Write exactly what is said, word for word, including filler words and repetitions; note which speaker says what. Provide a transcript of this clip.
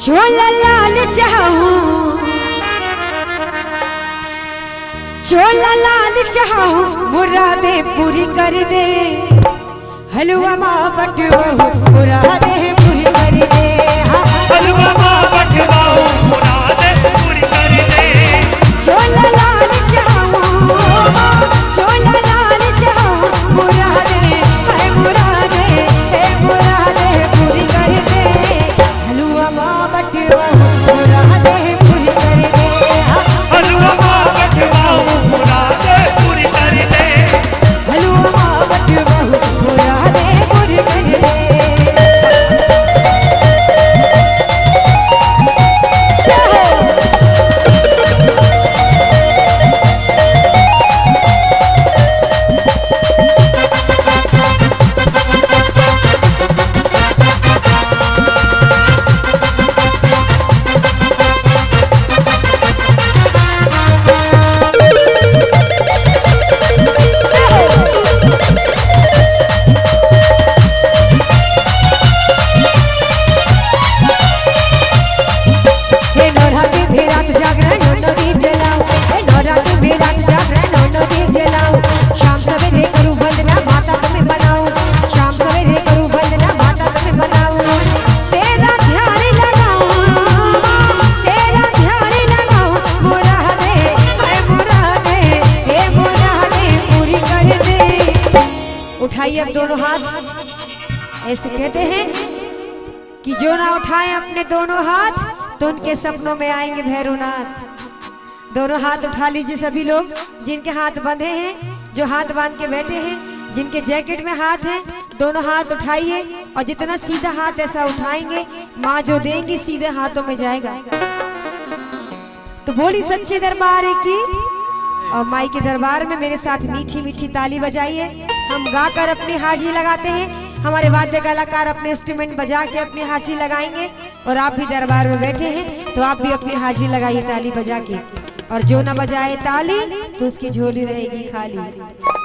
Speaker 1: शोला लाल चाहूं शोला लाल चाहूं मुरादे पूरी कर दे हलवा माँ बटवाओ मुरादे पूरी कर दे
Speaker 2: हलवा माँ बटवाओ मुरादे पूरी कर दे
Speaker 1: शोला लाल चाहूं शोला लाल चाहूं मुरादे है मुरादे है मुरादे पूरी कर दे हलवा माँ बटवाओ मुरादे पूरी कर दे
Speaker 2: हलवा माँ बटवाओ मुरादे पूरी कर दे
Speaker 1: हलवा माँ बटवाओ मुरादे पूरी कर दे। उठाइए अब दोनों हाथ। ऐसे कहते हैं कि जो ना उठाए अपने दोनों हाथ तो उनके सपनों में आएंगे भैरवनाथ। दोनों हाथ उठा लीजिए सभी लोग जिनके हाथ बंधे हैं, जो हाथ बांध के बैठे हैं, जिनके जैकेट में हाथ है, दोनों हाथ उठाइए और जितना सीधा हाथ ऐसा उठाएंगे माँ जो देंगी सीधे हाथों में जाएगा। तो बोली सच्चे दरबार की और माई के दरबार में मेरे साथ मीठी मीठी ताली बजाइए। हम गाकर अपनी हाजिरी लगाते हैं, हमारे वाद्य कलाकार अपने इंस्ट्रूमेंट बजा के अपनी हाजिरी लगाएंगे और आप भी दरबार में बैठे हैं तो आप भी अपनी हाजिरी लगाइए ताली बजा के। और जो ना बजाए ताली तो उसकी झोली रहेगी खाली।